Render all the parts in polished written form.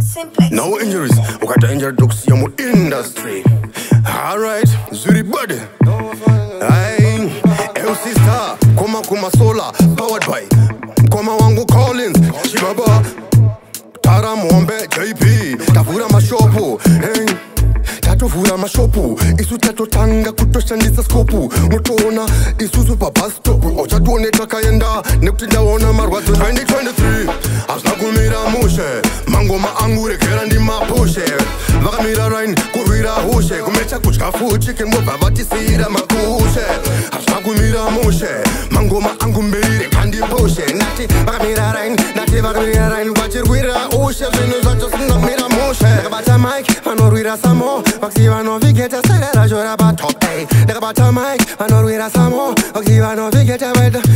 No injuries, we got the injured dogs in the industry. Alright, Zuri body. Aye, LC Star, Kuma Solar, powered by Kuma Wangu Collins, Chibaba, Tara Mwombe, JP, Tavura Mashopu, hey. Tatuvura mashopu, isu tatotanga kutoshandisa skopu. Mutona, isusu papastopu. Ocha tuone takayenda, nekutinda ona marwazo 2023. Asna Kumira Mushe, mangoma angure kerandi mapushe. Vakamira rain, kurira hushe. Kumecha kuchka fuchi, kengo bavati sira makushe. Asna Kumira Mushe, mangoma angumbire kandi pushe. Nati, vakamira rain, nati vakamira rain. Vachirwira ushe, zinu zacho sinamira mushe. Nakabata mic, manorwira samo. Vaksiva Navigator, Sagara Joraba top A. Nakabata mic, manorwira samo. Vaksiva Navigator,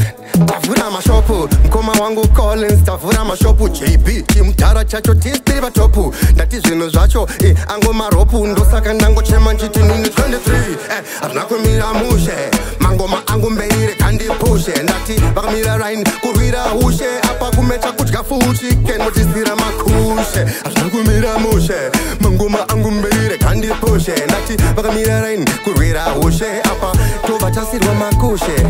Tavura mashopu, Mkoma Wangu Collins, Tavura mashopu, JP, Chimtara chacho tispiri batopu. Ndati zinu zacho, ango maropu, ndosaka nango chema nchiti nini 23. Asna Kumira Mushe, mangoma angu mbeire kandi pushe. Ndati vakamira rain, kurwira hushe. Apa kumecha kuchka fuchi, kenmo tisira makushe. Asna Kumira Mushe, mangoma angu mbeire kandi pushe. Ndati vakamira rain, kurwira hushe. Apa tova tasirwa makushe.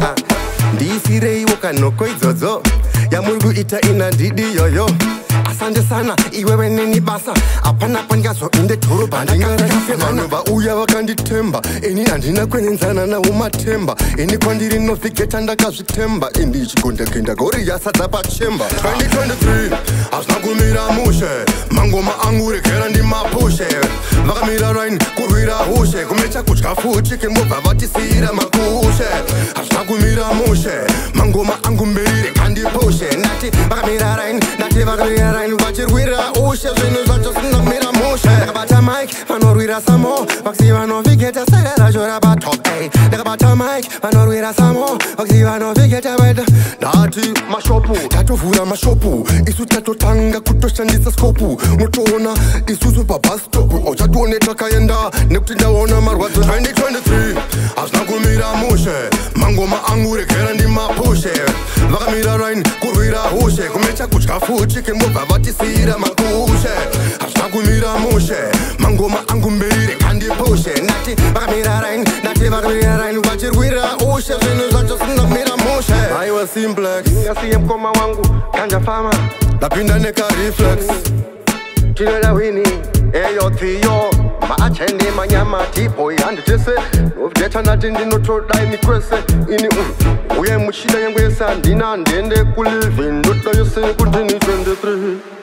Ndisirei wakanoko idzodzo ya mulgu ita ina didi yoyo. Asante sana iwewe nini basa apana pangazo inde toro bandingarafe manuba uya wakanditemba ini andina kwenenzana na umatemba ini kwandiri Navigator ndakazvitemba ini chigonda kenda gori yasadza pachemba 2023 asna Kumira Mushe mangoma angure kerandi mapushe vakamira rain kurwira hushe kumecha kutya fuchi kembobva vatisira makushe asna Kumira Mushe mangoma angumbire kandi pushe nati vakamira rain nati vakamira rain vachirwira ushe zvinhu zvacho sinamira mushe ndakabata mic vanorwira samo vaksiva Navigator Sagara Joraba top A ndakabata mic vanorwira samo vaksiva Navigator ndati mashopu tatovhura mashopu isu tatotanga kutoshandisa skopu mutoona isusu pabastopu ochatuone takaenda nekuti ndaona marwadzo 2023 asna Kumira Mushe mangoma angure kerandi mapushe vakamira rain kurwira hushe kumecha kutya fuchi kembobva vatisira makushe asna Kumira Mushe mangoma angumbire kandi pushe nati vakamira rain nati vakamira rain vachirwira ushe zvinhu zvacho sinamira mushe aiwa simplex ngasiye mkoma wangu ganja fama ndapinda nekareflex tinoda wini eyo thiyo maachende manyama tipo yanditese Navigator ndati ndinotodai nikwese ini uye muchida yengwesa ndina ndende kulive ndoda yose kundini 23